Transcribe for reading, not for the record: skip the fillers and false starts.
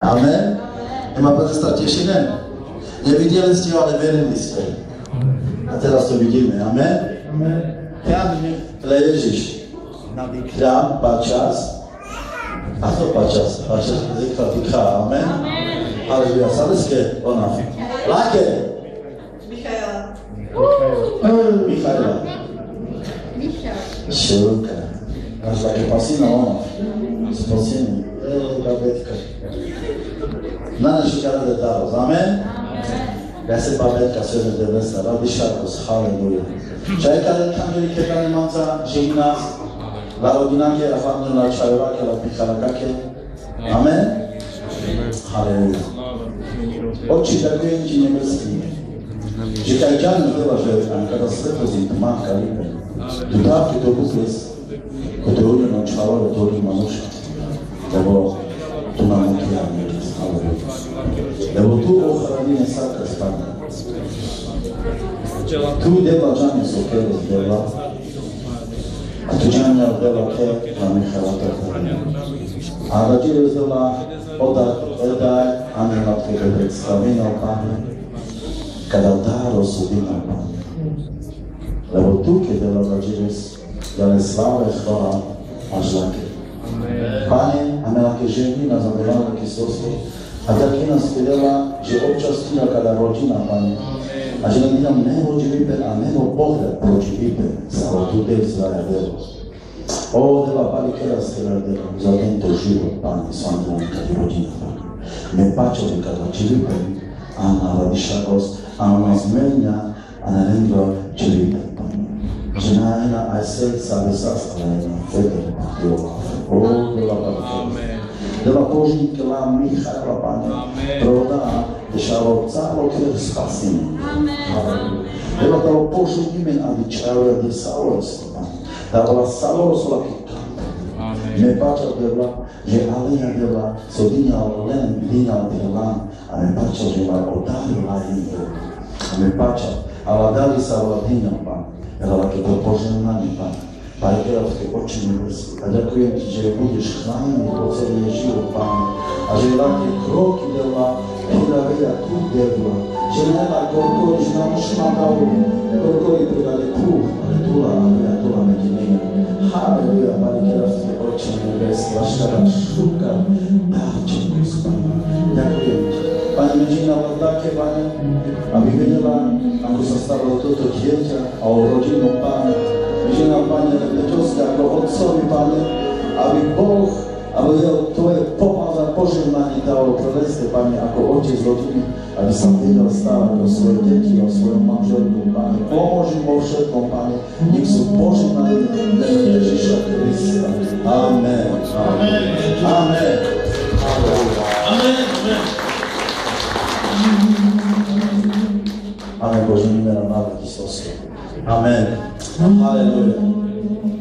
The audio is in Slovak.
Amen. Nemá prezestať tešené. Nevideli ste ho, ale verili ste. A teraz to vidíme. Amen. Ale Ježiš nadýchám pačas. A to pačas? Pačas zvykla týka. Amen. Aleluja. Sadeské ona. Láke. Michaela. Šilka. Máš také pasína ona. Spasení. Babetka. Na našu ťa dáva. Amen. Ja se babetka sebe devesa. Radi šarkos. Halleluja. Čajka kandeli kekane manca. Živná. La rodinake. A hlavne la čajovake. La pichalakake. Amen. Halleluja. Oči, ďakujem ti nebeský. Že kaj ťaňu dela, že kada svetozí tmá kalipe. Tu dávky to bukles. Ktorú no čalo, ktorú manuša. Lebo tu nám okiaľ lebo tu ochraníme sarka spane. Tu dela džania sokele dela. A tu džania dela ke a Michalata. A radili dela odat edaj anela tvojho predstavenia, Pane. Kada dáro súdina, Pane. Lebo tu, keď dela radili, ale sláve chvala a žlaky. Pane, a nejaké ženy nás zavolala taký sosvod a taký nás povedala, že občas tu nejaká rodina, Pane, a že nám tam nehočí vyper a neho pohľad proči vyper sa ho tu del zvaja delo. O, dela, Pane, teraz teda dela za tento život, Pane, s vami nám tady rodina, Pane. Me páčo, kada či vyper a na radišakos a na zmenia a na rendo či vyper, Pane. Že na aj srdca vesas, ale na feder, Pane. O, dela, Pane. Dela Boží kela Michaela, Pane. Prodá, dešalo cálo kjer spasení. Dela dalo Boží imen, aby čajo de Sauros, Pane. Dala Sauros laký kamp. Me páča dela, že Alea dela so dýňal len dýňal dela a me páča, že ma odárila jej. A me páča, ale dali sa vala dýňal, Pane. Dala keď to požehnanie, Pane. Pane, teraz tie oči nebeský. A ďakujem ti, že budeš chránený po celý život, Pane. A že také kroky dela, teda vedia tu dela. Že nemá koľko, že nám už má dalo, koľko je pridali tu, ale tula, a tula medzi nimi. Halleluja, Pane, teraz tie oči nebeský. Až teda šúka, dáče nebeský, Pane. Ďakujem ti. Pane, medzi nám také, Pane, aby vedela, ako sa stalo toto dieťa a o rodinu, Pane. Že nám, Pane, Peťovské, ako Otcovi, Pane, aby Boh, aby Tvoje pomazať požehnanie dalo preleské, Pane, ako Otec rodiny, aby sa vedel stávať o svoje deti, o svojom manželku, Pane. Pomôž im vo všetkom, Pane, nech sú požehnaní mene Ježiša Krista. Amen. Amen. Amen. Amen. Amen. Bože, mene na veky slovo. Amen. Halleluja.